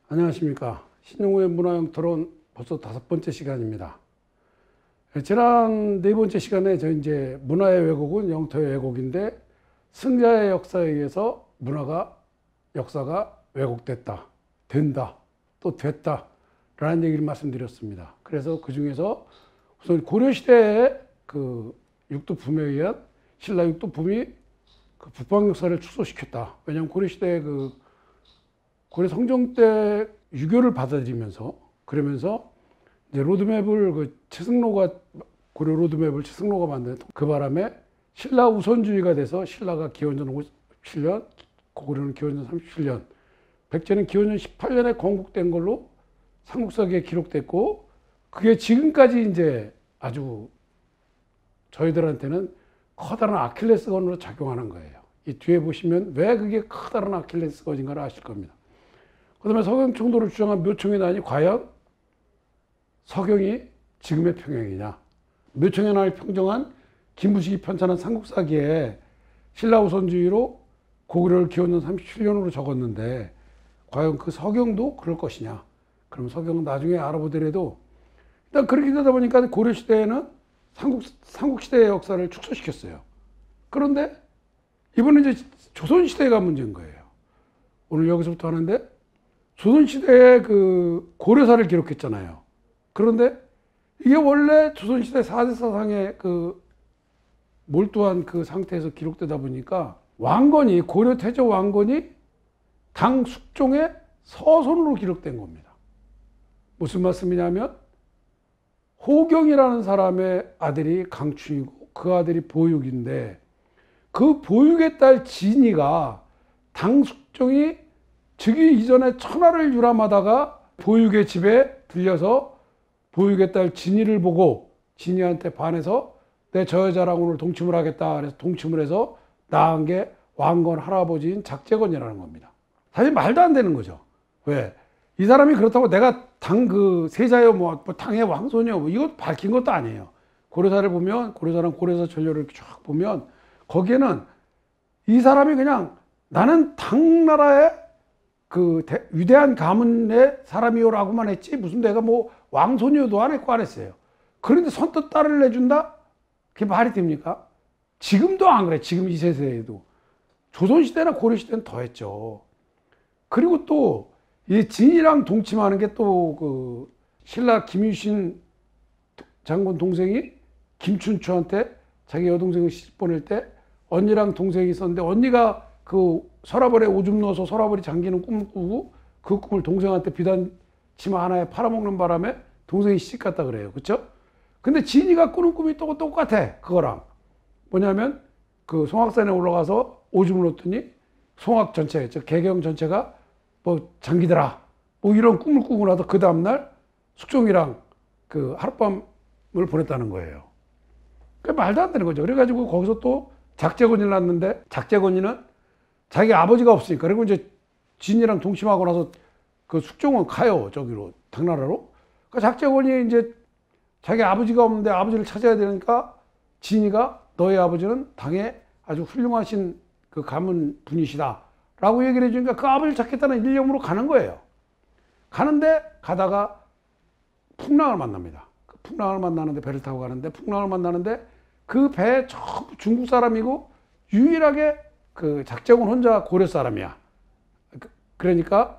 안녕하십니까. 신용우의 문화형 토론 벌써 5번째 시간입니다. 지난 4번째 시간에 저 이제 문화의 왜곡은 영토의 왜곡인데 승자의 역사에 의해서 역사가 왜곡됐다, 된다, 또 됐다 라는 얘기를 말씀드렸습니다. 그래서 그 중에서 우선 고려시대의 그 육도붐에 의한 신라 육도붐이 그 북방 역사를 축소시켰다. 왜냐하면 고려시대의 고려 성종 때 유교를 받아들이면서 그러면서 이제 로드맵을 고려 로드맵을 최승로가 만든 그 바람에 신라 우선주의가 돼서 신라가 기원전 57년, 고구려는 기원전 37년, 백제는 기원전 18년에 건국된 걸로 삼국사기에 기록됐고 그게 지금까지 이제 아주 저희들한테는 커다란 아킬레스건으로 작용하는 거예요. 이 뒤에 보시면 왜 그게 커다란 아킬레스건인가를 아실 겁니다. 그 다음에 서경 총독을 주장한 묘청의 난이 과연 서경이 지금의 평양이냐. 묘청의 난을 평정한 김부식이 편찬한 삼국사기에 신라 우선주의로 고구려를 기원전 37년으로 적었는데 과연 그 서경도 그럴 것이냐. 그럼 서경은 나중에 알아보더라도 일단 그렇게 되다 보니까 고려시대에는 삼국시대의 역사를 축소시켰어요. 그런데 이번은 이제 조선시대가 문제인 거예요. 오늘 여기서부터 하는데 조선시대에 그 고려사를 기록했잖아요. 그런데 이게 원래 조선시대 4대 사상에 몰두한 그 상태에서 기록되다 보니까 고려 태조 왕건이 당 숙종의 서손으로 기록된 겁니다. 무슨 말씀이냐면 호경이라는 사람의 아들이 강춘이고 그 아들이 보육인데 그 보육의 딸 진이가 당 숙종이 즉위 이전에 천하를 유람하다가 보육의 집에 들려서 보육의 딸 진이를 보고 진이한테 반해서 내 저 여자랑 오늘 동침을 하겠다. 그래서 동침을 해서 낳은 게 왕건 할아버지인 작재건이라는 겁니다. 사실 말도 안 되는 거죠. 왜? 이 사람이 그렇다고 내가 세자여 당의 왕손이요 이거 밝힌 것도 아니에요. 고려사를 보면 고려사랑 고려사 전료를 이렇게 쫙 보면 거기에는 이 사람이 그냥 나는 당나라의 위대한 가문의 사람이요라고만 했지 무슨 내가 왕손이요도 안 했고 안 했어요. 그런데 선뜻 딸을 내준다? 그게 말이 됩니까? 지금도 안 그래. 지금 이 세대에도. 조선시대나 고려시대는 더 했죠. 그리고 또 이 진이랑 동침하는 게 또 신라 김유신 장군 동생이 김춘추한테 자기 여동생을 시집 보낼 때 언니랑 동생이 있었는데 언니가 서라벌에 오줌 넣어서 서라벌이 잠기는 꿈을 꾸고 그 꿈을 동생한테 비단 치마 하나에 팔아먹는 바람에 동생이 시집갔다 그래요. 그렇죠? 근데 진이가 꾸는 꿈이 또 똑같아. 그거랑 뭐냐면 송악산에 올라가서 오줌을 넣었더니 송악 전체, 개경 전체가 잠기더라. 이런 꿈을 꾸고 나서 그 다음날 숙종이랑 하룻밤을 보냈다는 거예요. 말도 안 되는 거죠. 그래가지고 거기서 또 작재건이를 낳았는데 작재건이는 자기 아버지가 없으니까 그리고 이제 진이랑 동침하고 나서 숙종은 가요. 저기로 당나라로. 작재건이 이제 자기 아버지가 없는데 아버지를 찾아야 되니까 진이가 너의 아버지는 당에 아주 훌륭하신 가문 분이시다 라고 얘기를 해주니까 그 아버지를 찾겠다는 일념으로 가는 거예요. 가는데 가다가 풍랑을 만납니다. 풍랑을 만나는데 배를 타고 가는데 풍랑을 만나는데 그 배에 전부 중국 사람이고 유일하게 작재건 혼자 고려 사람이야. 그러니까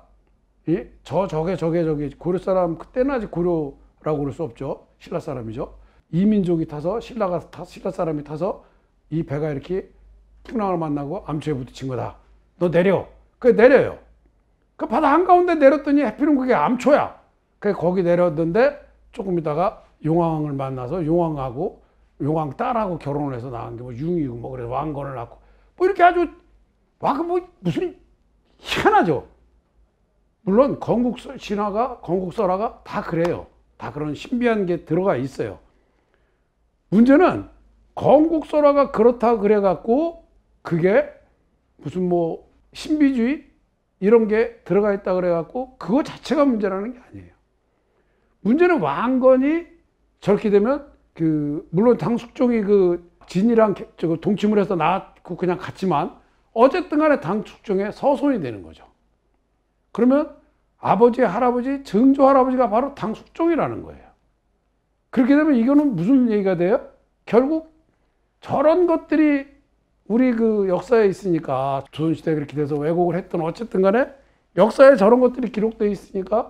저게 고려 사람 그때는 아직 고려라고 그럴 수 없죠. 신라 사람이죠. 이민족이 타서 신라 사람이 타서 이 배가 이렇게 풍랑을 만나고 암초에 부딪힌 거다. 너 내려. 내려요. 그 바다 한가운데 내렸더니 해피는 그게 암초야. 거기 내렸는데 조금 있다가 용왕을 만나서 용왕하고 용왕 딸하고 결혼을 해서 낳은 게 융이고 그래서 왕건을 낳고 이렇게 아주 무슨 희한하죠. 물론 건국설화가 다 그래요. 다 그런 신비한 게 들어가 있어요. 문제는 건국설화가 그렇다 그래갖고 그게 무슨 신비주의 이런 게 들어가 있다 그래갖고 그거 자체가 문제라는 게 아니에요. 문제는 왕건이 저렇게 되면 물론 당숙종이 진이랑 동침을 해서 낳았고 그냥 갔지만 어쨌든 간에 당숙종의 서손이 되는 거죠. 그러면 아버지, 할아버지, 증조 할아버지가 바로 당숙종이라는 거예요. 그렇게 되면 이거는 무슨 얘기가 돼요? 결국 저런 것들이 우리 그 역사에 있으니까 조선시대에 그렇게 돼서 왜곡을 했던 어쨌든 간에 역사에 저런 것들이 기록되어 있으니까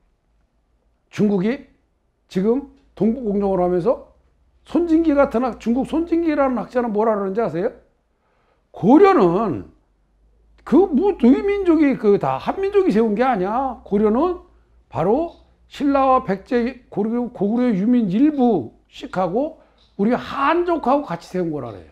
중국이 지금 동북공정을 하면서 손진기 같은 중국 손진기라는 학자는 뭐라 그러는지 아세요? 고려는 그 무의민족이 그 다 한민족이 세운 게 아니야. 고려는 바로 신라와 백제 고구려 유민 일부씩하고 우리 한족하고 같이 세운 거라 그래요.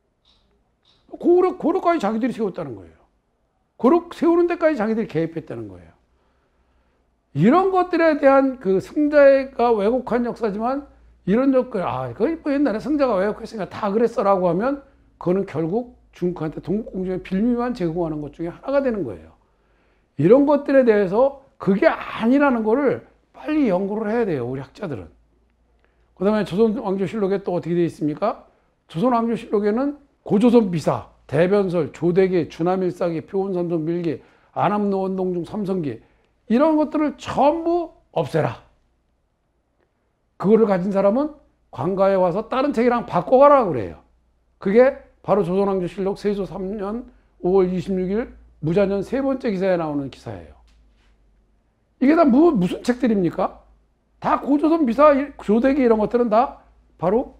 고려까지 자기들이 세웠다는 거예요. 고려 세우는 데까지 자기들이 개입했다는 거예요. 이런 것들에 대한 그 승자가 왜곡한 역사지만 이런 것들, 그거 뭐 옛날에 승자가 왜곡했으니까 다 그랬어라고 하면 그거는 결국 중국한테 동북공정의 빌미만 제공하는 것 중에 하나가 되는 거예요. 이런 것들에 대해서 그게 아니라는 거를 빨리 연구를 해야 돼요, 우리 학자들은. 그 다음에 조선왕조실록에 또 어떻게 되어 있습니까? 조선왕조실록에는 고조선 비사, 대변설, 조대기, 주남일사기, 표온삼성 밀기, 안암노원동중 삼성기 이런 것들을 전부 없애라. 그거를 가진 사람은 관가에 와서 다른 책이랑 바꿔가라 그래요. 그게 바로 조선왕조실록 세조 3년 5월 26일 무자년 세 번째 기사에 나오는 기사예요. 이게 다 무슨 책들입니까? 다 고조선 비사, 조대기 이런 것들은 다 바로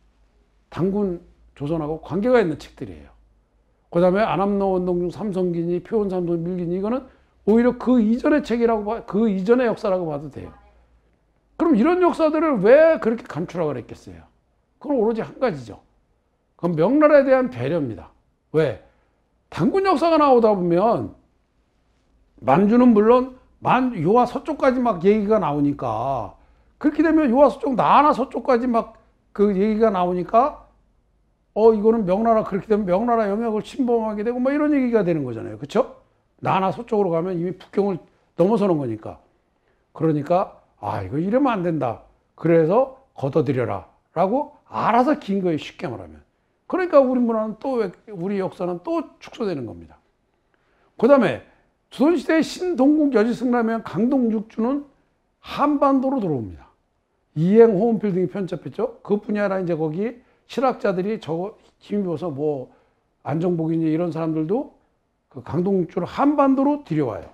당군 조선하고 관계가 있는 책들이에요. 그 다음에 안암노원동중 삼성기니 표온삼성 밀기니 이거는 오히려 그 이전의 책이라고 그 이전의 역사라고 봐도 돼요. 그럼 이런 역사들을 왜 그렇게 감추라고 했겠어요? 그건 오로지 한 가지죠. 그건 명나라에 대한 배려입니다. 왜? 당군 역사가 나오다 보면 만주는 물론 요하 서쪽까지 막 얘기가 나오니까 그렇게 되면 요하 서쪽 나나 서쪽까지 막 그 얘기가 나오니까 이거는 명나라 그렇게 되면 명나라 영역을 침범하게 되고 뭐 이런 얘기가 되는 거잖아요. 그렇죠? 나나 서쪽으로 가면 이미 북경을 넘어서는 거니까. 그러니까 이거 이러면 안 된다. 그래서 걷어들여라 라고 알아서 긴 거예요. 쉽게 말하면. 그러니까 우리 문화는 우리 역사는 또 축소되는 겁니다. 그 다음에 조선시대 신동국 여지승라면 강동육주는 한반도로 들어옵니다. 이행 호은필 등이 편집했죠. 그뿐이 아니라 이제 거기 실학자들이 힘입어서 뭐 안정복이니 이런 사람들도 그 강동육주를 한반도로 들여와요.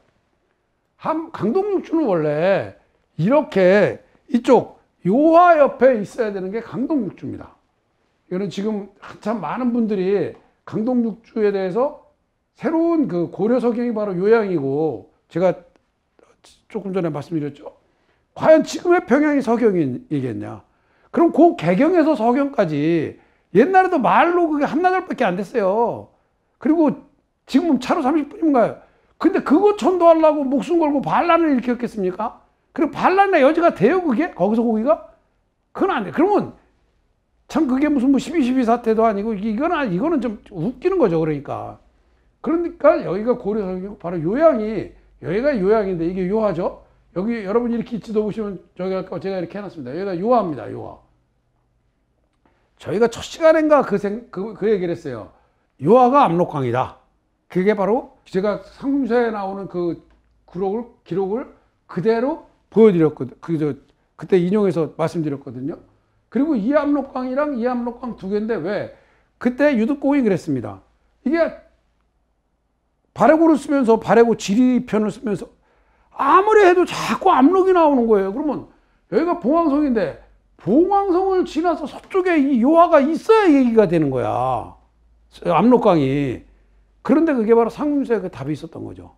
강동육주는 원래 이렇게 이쪽 요하 옆에 있어야 되는 게 강동육주입니다. 이거는 지금 한참 많은 분들이 강동육주에 대해서 새로운 그 고려 서경이 바로 요양이고 제가 조금 전에 말씀드렸죠. 과연 지금의 평양이 서경이겠냐? 그럼 그 개경에서 서경까지 옛날에도 말로 그게 한나절밖에 안 됐어요. 그리고 지금은 차로 30분이면 가요. 근데 그거 천도하려고 목숨 걸고 반란을 일으켰겠습니까? 그리고 반란의 여지가 돼요, 그게? 거기서 거기가? 그건 안 돼. 그러면 참 그게 무슨 뭐 12.12 사태도 아니고 이거는 좀 웃기는 거죠, 그러니까. 그러니까 여기가 고려서경 바로 여기가 요양인데 이게 요하죠. 여기 여러분이 이렇게 지도 보시면 제가 이렇게 해놨습니다. 여기가 요하입니다. 요하. 저희가 첫 시간인가 그 얘기를 했어요. 요하가 압록강이다. 그게 바로 제가 상금서에 나오는 그 기록을 그대로 보여드렸거든요. 그때 인용해서 말씀드렸거든요. 그리고 이 압록강이랑 이 압록강 두 개인데 왜? 그때 유득공이 그랬습니다. 이게 발해고를 쓰면서 발해고 지리편을 쓰면서 아무리 해도 자꾸 압록이 나오는 거예요. 그러면 여기가 봉황성인데 봉황성을 지나서 서쪽에 이 요하가 있어야 얘기가 되는 거야. 압록강이. 그런데 그게 바로 상금서에 그 답이 있었던 거죠.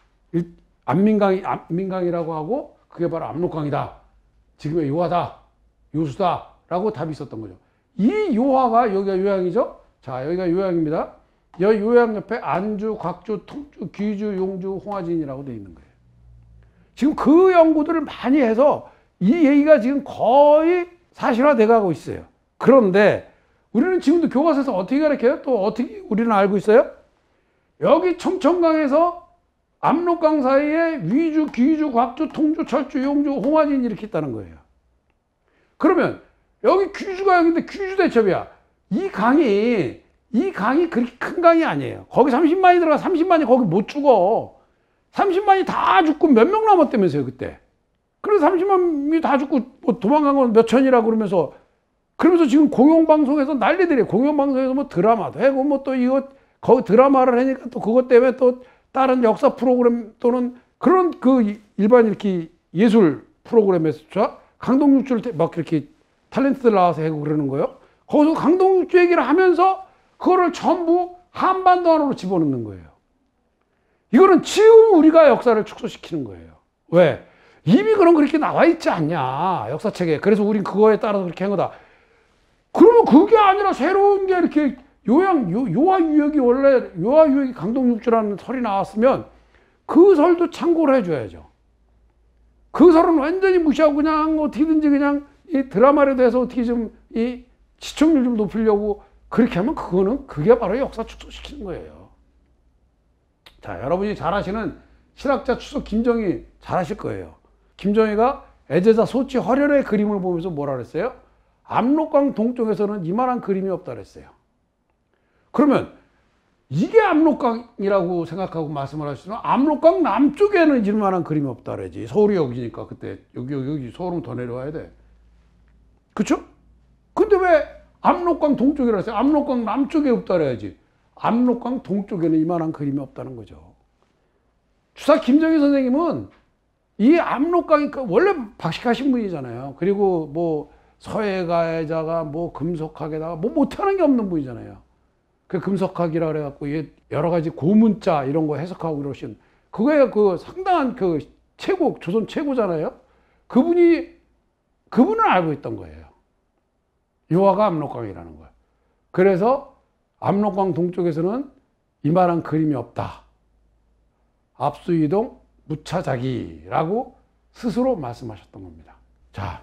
안민강이라고 하고 그게 바로 압록강이다. 지금의 요하다. 요수다. 라고 답이 있었던 거죠. 이 요하가 여기가 요양이죠. 자, 여기가 요양입니다. 여기 요양 옆에 안주, 곽주, 통주, 귀주, 용주, 홍화진이라고 되어 있는 거예요. 지금 그 연구들을 많이 해서 이 얘기가 지금 거의 사실화돼 가고 있어요. 그런데 우리는 지금도 교과서에서 어떻게 가르쳐요? 또 어떻게 우리는 알고 있어요? 여기 청천강에서 압록강 사이에 위주, 귀주, 곽주, 통주, 철주, 용주, 홍화진 이렇게 있다는 거예요. 그러면 여기 귀주가 여기인데 귀주 대첩이야. 이 강이 그렇게 큰 강이 아니에요. 거기 30만이 들어가 30만이 거기 못 죽어. 30만이 다 죽고 몇 명 남았다면서요, 그때. 그래서 30만이 다 죽고 뭐 도망간 건 몇 천이라 그러면서 지금 공영방송에서 난리들이에요. 공영방송에서 뭐 드라마도 하고 뭐 또 이거 거기 드라마를 하니까 또 그것 때문에 또 다른 역사 프로그램 또는 그런 그 일반 이렇게 예술 프로그램에서 강동육주를 막 이렇게 탤런트들 나와서 하고 그러는 거예요. 거기서 강동육주 얘기를 하면서 그거를 전부 한반도 안으로 집어넣는 거예요. 이거는 지금 우리가 역사를 축소시키는 거예요. 왜? 이미 그렇게 나와 있지 않냐, 역사책에. 그래서 우린 그거에 따라서 그렇게 한 거다. 그러면 그게 아니라 새로운 게 이렇게 요하유역이 원래 요하유역이 강동육주라는 설이 나왔으면 그 설도 참고를 해줘야죠. 그 설은 완전히 무시하고 그냥 어떻게든지 그냥 이 드라마라도 해서 어떻게 좀 이 시청률 좀 높이려고 그렇게 하면 그게 바로 역사 축소시키는 거예요. 자, 여러분이 잘 아시는 실학자 추석 김정희 잘 아실 거예요. 김정희가 애제자 소치 허련의 그림을 보면서 뭐라 그랬어요? 압록강 동쪽에서는 이만한 그림이 없다 그랬어요. 그러면 이게 압록강이라고 생각하고 말씀을 하시면 압록강 남쪽에는 이만한 그림이 없다 그러지. 서울이 여기니까 그때 여기 서울은 더 내려와야 돼. 그쵸? 근데 왜 압록강 동쪽이라 했어요? 압록강 남쪽에 없다 그래야지. 압록강 동쪽에는 이만한 그림이 없다는 거죠. 주사 김정희 선생님은 이 압록강이 원래 박식하신 분이잖아요. 그리고 뭐 서해가에다가 뭐 금속학에다가 뭐 못하는 게 없는 분이잖아요. 그 금속학이라 그래갖고 여러 가지 고문자 이런 거 해석하고 그러신 그거에 그 상당한 그 조선 최고잖아요. 그분은 알고 있던 거예요. 요하가 압록강이라는 거예요. 그래서 압록강 동쪽에서는 이만한 그림이 없다. 압수이동 무차자기라고 스스로 말씀하셨던 겁니다. 자,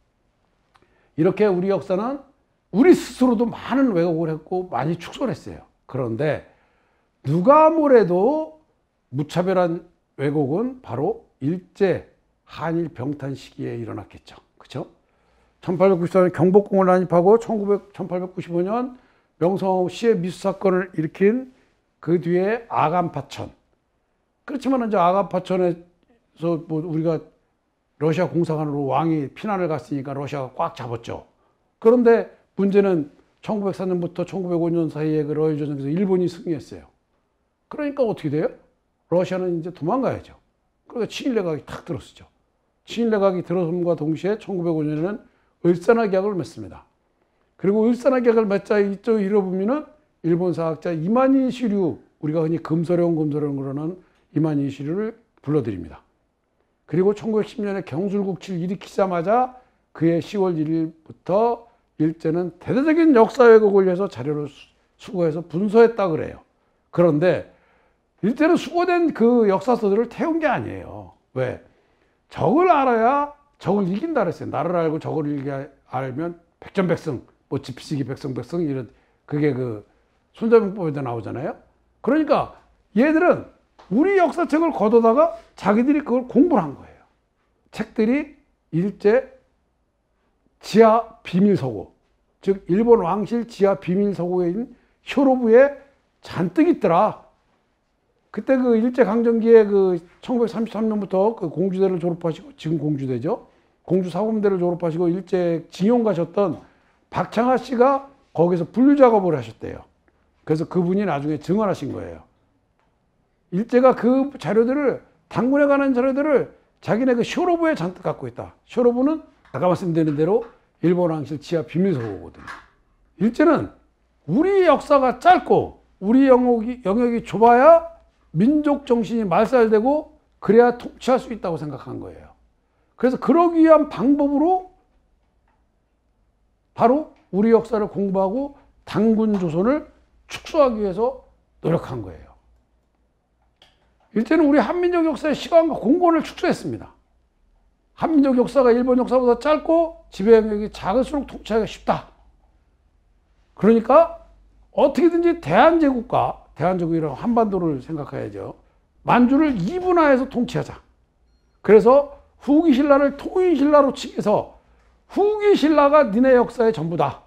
이렇게 우리 역사는 우리 스스로도 많은 왜곡을 했고 많이 축소를 했어요. 그런데 누가 뭐래도 무차별한 왜곡은 바로 일제 한일 병탄 시기에 일어났겠죠. 그렇죠? 1894년 경복궁을 난입하고 1895년 명성황후 시해 미수 사건을 일으킨 그 뒤에 아간파천. 그렇지만 이제 아간파천에서 뭐 우리가 러시아 공사관으로 왕이 피난을 갔으니까 러시아가 꽉 잡았죠. 그런데 문제는 1904년부터 1905년 사이에 그 러일 전쟁에서 일본이 승리했어요. 그러니까 어떻게 돼요? 러시아는 이제 도망가야죠. 그러니까 친일 내각이 탁 들어서죠. 친일 내각이 들어섬과 동시에 1905년에는 을사나 계약을 맺습니다. 그리고 을사나 계약을 맺자 이쪽 읽어보면은 일본 사학자 이만희 시류, 우리가 흔히 금서령 그러는 이만희 시류를 불러드립니다. 그리고 1910년에 경술국치를 일으키자마자 그해 10월 1일부터 일제는 대대적인 역사 왜곡을 위해서 자료를 수거해서 분서했다 그래요. 그런데 일제는 수거된 그 역사서들을 태운 게 아니에요. 왜? 적을 알아야 적을 이긴다 그랬어요. 나를 알고 적을 알면 백전백승, 뭐 지피지기 백성백승 이런 그게 그 손자병법에도 나오잖아요. 그러니까 얘들은 우리 역사책을 걷어다가 자기들이 그걸 공부를 한 거예요. 책들이 일제 지하 비밀서고, 즉 일본 왕실 지하 비밀서고에 있는 효로부에 잔뜩 있더라. 그때 그 일제강점기에 그 1933년부터 그 공주대를 졸업하시고, 지금 공주대죠. 공주사범대를 졸업하시고 일제 징용 가셨던 박창하 씨가 거기서 분류 작업을 하셨대요. 그래서 그분이 나중에 증언하신 거예요. 일제가 그 자료들을, 당군에 관한 자료들을 자기네 그 쇼로부에 잔뜩 갖고 있다. 쇼로부는 아까 말씀드린 대로 일본 왕실 지하 비밀서고거든요. 일제는 우리 역사가 짧고 우리 영역이 좁아야 민족 정신이 말살되고 그래야 통치할 수 있다고 생각한 거예요. 그래서 그러기 위한 방법으로 바로 우리 역사를 공부하고 당군 조선을 축소하기 위해서 노력한 거예요. 일제는 우리 한민족 역사의 시간과 공간을 축소했습니다. 한민족 역사가 일본 역사보다 짧고 지배 영역이 작을수록 통치하기가 쉽다. 그러니까 어떻게든지 대한제국이라고 한반도를 생각해야죠. 만주를 이분화해서 통치하자. 그래서 후기 신라를 통일 신라로 칭해서 후기 신라가 니네 역사의 전부다.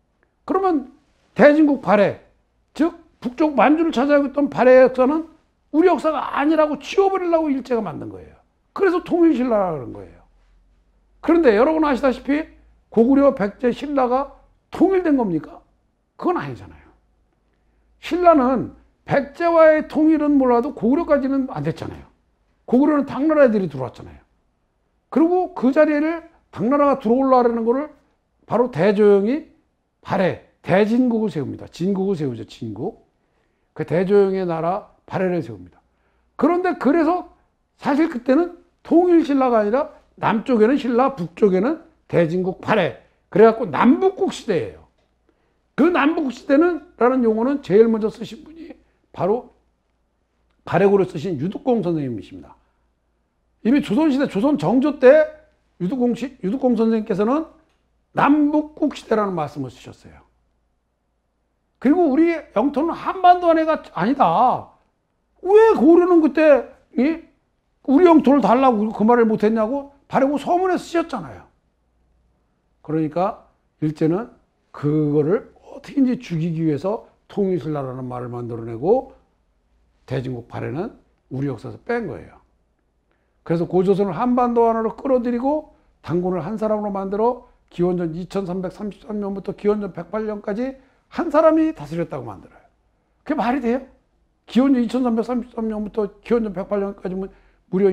그러면 대진국 발해, 즉 북쪽 만주를 차지하고 있던 발해의 역사는 우리 역사가 아니라고 지워버리려고 일제가 만든 거예요. 그래서 통일신라라고 그런 거예요. 그런데 여러분 아시다시피 고구려, 백제, 신라가 통일된 겁니까? 그건 아니잖아요. 신라는 백제와의 통일은 몰라도 고구려까지는 안 됐잖아요. 고구려는 당나라 애들이 들어왔잖아요. 그리고 그 자리를 당나라가 들어오려는 거를 바로 대조영이 발해, 대진국을 세웁니다. 진국을 세우죠, 진국. 그 대조영의 나라 발해를 세웁니다. 그런데 그래서 사실 그때는 통일신라가 아니라 남쪽에는 신라, 북쪽에는 대진국 발해. 그래갖고 남북국 시대예요. 그 남북국 시대는 라는 용어는 제일 먼저 쓰신 분이 바로 발해고를 쓰신 유득공 선생님이십니다. 이미 조선시대, 조선 정조 때 유득공 선생님께서는 남북국 시대라는 말씀을 쓰셨어요. 그리고 우리 영토는 한반도 안에가 아니다. 왜 고구려는 그때 우리 영토를 달라고 그 말을 못했냐고 발해고 서문에 쓰셨잖아요. 그러니까 일제는 그거를 어떻게든지 죽이기 위해서 통일신라라는 말을 만들어내고 대진국 발해는 우리 역사에서 뺀 거예요. 그래서 고조선을 한반도 안으로 끌어들이고 단군을 한 사람으로 만들어 기원전 2333년부터 기원전 108년까지 한 사람이 다스렸다고 만들어요. 그게 말이 돼요? 기원전 2333년부터 기원전 108년까지면 무려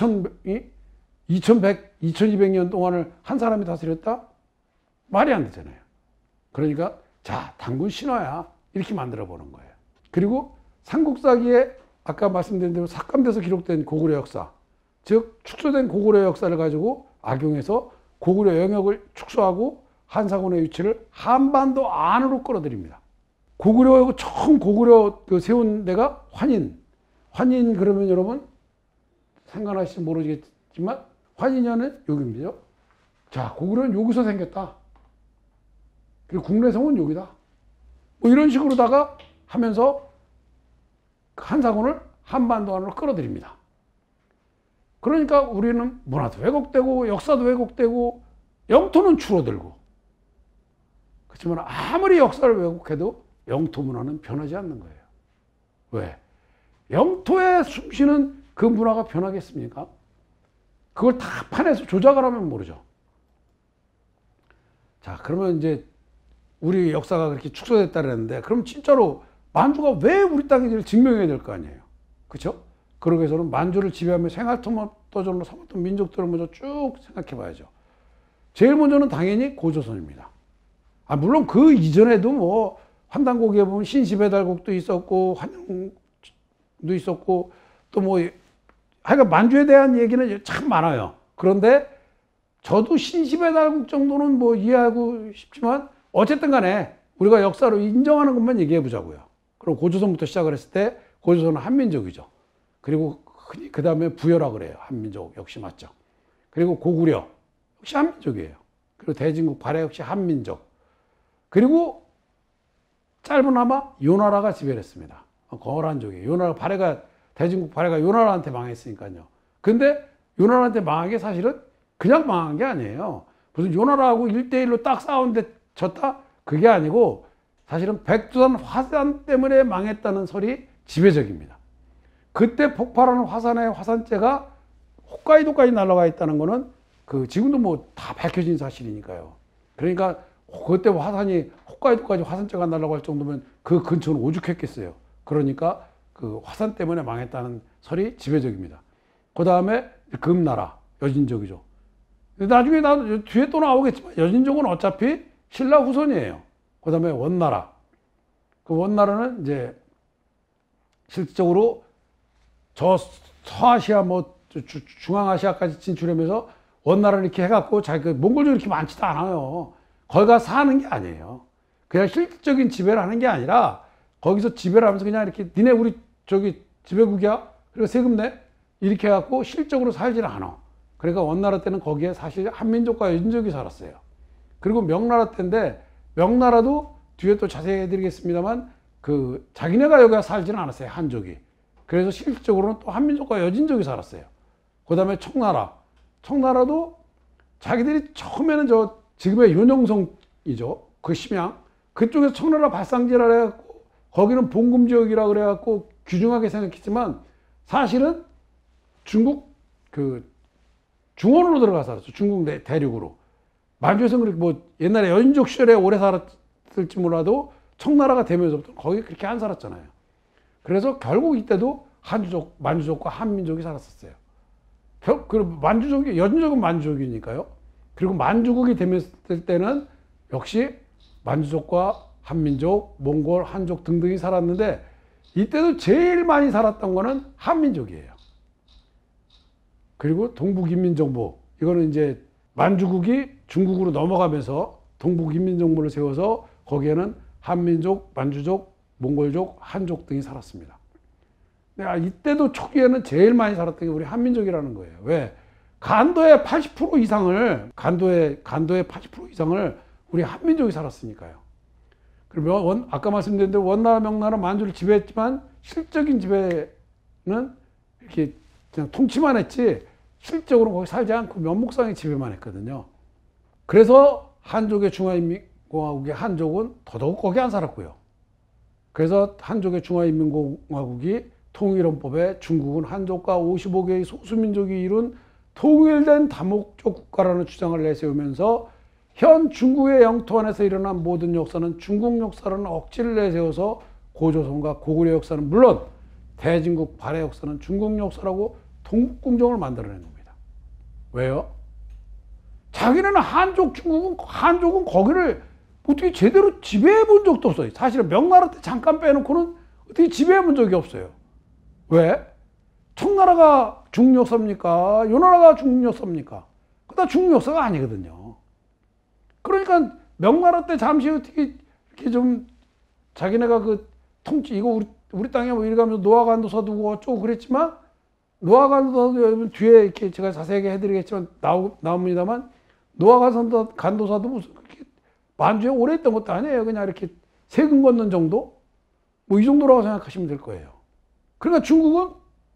2200년 동안을 한 사람이 다스렸다? 말이 안 되잖아요. 그러니까 자, 단군 신화야 이렇게 만들어 보는 거예요. 그리고 삼국사기에 아까 말씀드린 대로 삭감돼서 기록된 고구려 역사, 즉 축소된 고구려 역사를 가지고 악용해서 고구려 영역을 축소하고 한사군의 위치를 한반도 안으로 끌어들입니다. 처음 고구려 세운 데가 환인. 환인 그러면 여러분 생각나실지 모르겠지만 환인이라는 여기입니다. 자, 고구려는 여기서 생겼다. 그리고 국내성은 여기다. 뭐 이런 식으로다가 하면서 한사군을 한반도 안으로 끌어들입니다. 그러니까 우리는 문화도 왜곡되고 역사도 왜곡되고 영토는 줄어들고. 그렇지만 아무리 역사를 왜곡해도 영토 문화는 변하지 않는 거예요. 왜? 영토에 숨쉬는 그 문화가 변하겠습니까? 그걸 다 판에서 조작을 하면 모르죠. 자, 그러면 이제 우리 역사가 그렇게 축소됐다 그랬는데 그럼 진짜로 만주가 왜 우리 땅인지를 증명해야 될 거 아니에요. 그렇죠? 그러기 위해서는 만주를 지배하며 생활터전으로 삼았던 민족들을 먼저 쭉 생각해 봐야죠. 제일 먼저는 당연히 고조선입니다. 물론 그 이전에도 뭐 환단고기에 보면 신시배달국도 있었고 환영도 있었고 또 뭐 하여간 만주에 대한 얘기는 참 많아요. 그런데 저도 신시배달국 정도는 뭐 이해하고 싶지만 어쨌든 간에 우리가 역사로 인정하는 것만 얘기해 보자고요. 그럼 고조선부터 시작을 했을 때 고조선은 한민족이죠. 그리고 그 다음에 부여라 그래요. 한민족 역시 맞죠. 그리고 고구려 역시 한민족이에요. 그리고 대진국 발해 역시 한민족. 그리고 짧으나마 요나라가 지배를 했습니다. 거란족이에요. 요나라 발해가 대진국 발해가 요나라한테 망했으니까요. 근데 요나라한테 망한 게 사실은 그냥 망한 게 아니에요. 무슨 요나라하고 1대1로 딱 싸우는데 졌다? 그게 아니고 사실은 백두산 화산 때문에 망했다는 설이 지배적입니다. 그때 폭발하는 화산의 화산재가 홋카이도까지 날아가 있다는 거는 지금도 뭐 다 밝혀진 사실이니까요. 그러니까 그때 화산이 홋카이도까지 화산재가 날아갈 정도면 그 근처는 오죽했겠어요. 그러니까 그 화산 때문에 망했다는 설이 지배적입니다. 그 다음에 금나라, 여진족이죠. 나중에 뒤에 또 나오겠지만 여진족은 어차피 신라 후손이에요. 그 다음에 원나라. 그 원나라는 이제 실질적으로 저 서아시아 중앙아시아까지 진출하면서 원나라를 이렇게 해갖고 몽골족이 이렇게 많지도 않아요. 거기 가서 사는 게 아니에요. 그냥 실질적인 지배를 하는 게 아니라 거기서 지배를 하면서 그냥 이렇게 니네 우리 지배국이야? 그리고 세금 내? 이렇게 해갖고 실적으로 살지는 않아. 그러니까 원나라 때는 거기에 사실 한민족과 여진족이 살았어요. 그리고 명나라 때인데 명나라도 뒤에 또 자세히 해드리겠습니다만 자기네가 여기가 살지는 않았어요. 한족이. 그래서 실질적으로는 또 한민족과 여진족이 살았어요. 그 다음에 청나라도 자기들이 처음에는 지금의 윤영성이죠. 그 심양. 그쪽에서 청나라 발상지라 해갖고 거기는 봉금지역이라 그래갖고 귀중하게 생각했지만 사실은 중국 그 중원으로 들어가 살았죠. 중국 대륙으로. 만주에서는 그렇게 뭐 옛날에 연족 시절에 오래 살았을지 몰라도 청나라가 되면서부터 거기 그렇게 안 살았잖아요. 그래서 결국 이때도 만주족과 한민족이 살았었어요. 연족은 만주족이니까요. 그리고 만주국이 되면서 때는 역시 만주족과 한민족, 몽골, 한족 등등이 살았는데 이때도 제일 많이 살았던 거는 한민족이에요. 그리고 동북인민정부, 이거는 이제 만주국이 중국으로 넘어가면서 동북인민정부를 세워서 거기에는 한민족, 만주족, 몽골족, 한족 등이 살았습니다. 이때도 초기에는 제일 많이 살았던 게 우리 한민족이라는 거예요. 왜? 간도의 80% 이상을 우리 한민족이 살았으니까요. 그리고 아까 말씀드린 대로 원나라, 명나라, 만주를 지배했지만 실적인 지배는 이렇게 그냥 통치만 했지 실적으로 거기 살지 않고 면목상의 지배만 했거든요. 그래서 한족의 중화인민공화국의 한족은 더더욱 거기 안 살았고요. 그래서 한족의 중화인민공화국이 통일헌법에 중국은 한족과 55개의 소수민족이 이룬 통일된 다목적 국가라는 주장을 내세우면서 현 중국의 영토 안에서 일어난 모든 역사는 중국 역사라는 억지를 내세워서 고조선과 고구려 역사는 물론 대진국 발해 역사는 중국 역사라고 동북공정을 만들어낸 겁니다. 왜요? 자기네는 한족은 거기를 어떻게 제대로 지배해 본 적도 없어요. 사실은 명나라 때 잠깐 빼놓고는 어떻게 지배해 본 적이 없어요. 왜? 청나라가 중국 역사입니까? 요나라가 중국 역사입니까? 그다 중국 역사가 아니거든요. 그러니까 명나라 때 잠시 어떻게 이렇게 좀 자기네가 그 통치 이거 우리 땅에 뭐 이래가면서 노아간도사 두고 어쩌고 그랬지만 노아간도사도 여러분 뒤에 이렇게 제가 자세하게 해드리겠지만 나옵니다만 노아간도사도 무슨 그렇게 만주에 오래 있던 것도 아니에요. 그냥 이렇게 세금 걷는 정도 뭐 이 정도라고 생각하시면 될 거예요. 그러니까 중국은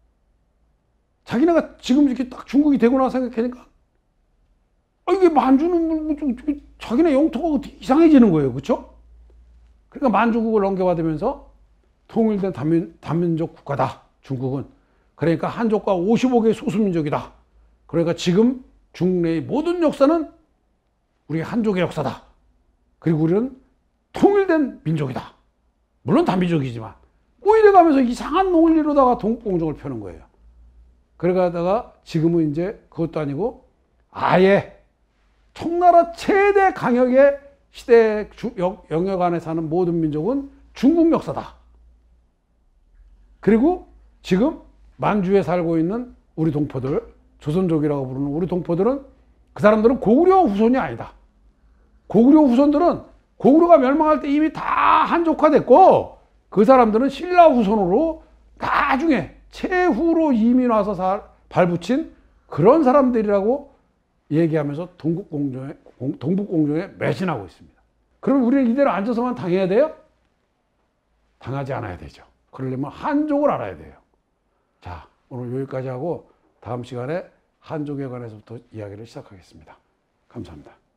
자기네가 지금 이렇게 딱 중국이 되고 나서 생각하니까 이게 만주는 뭐 자기네 영토가 어떻게 이상해지는 거예요. 그렇죠? 그러니까 만주국을 넘겨받으면서 통일된 단민족 국가다. 중국은. 그러니까 한족과 55개의 소수민족이다. 그러니까 지금 중국 내의 모든 역사는 우리 한족의 역사다. 그리고 우리는 통일된 민족이다. 물론 단민족이지만 뭐 이래가면서 이상한 논리로다가 동북공정을 펴는 거예요. 그러다가 지금은 이제 그것도 아니고 아예 청나라 최대 강역의 시대 영역 안에 사는 모든 민족은 중국 역사다. 그리고 지금 만주에 살고 있는 우리 동포들, 조선족이라고 부르는 우리 동포들은 그 사람들은 고구려 후손이 아니다. 고구려 후손들은 고구려가 멸망할 때 이미 다 한족화됐고 그 사람들은 신라 후손으로 나중에 최후로 이민 와서 발붙인 그런 사람들이라고 얘기하면서 동북공정에 매진하고 있습니다. 그럼 우리는 이대로 앉아서만 당해야 돼요? 당하지 않아야 되죠. 그러려면 한족을 알아야 돼요. 자, 오늘 여기까지 하고 다음 시간에 한족에 관해서부터 이야기를 시작하겠습니다. 감사합니다.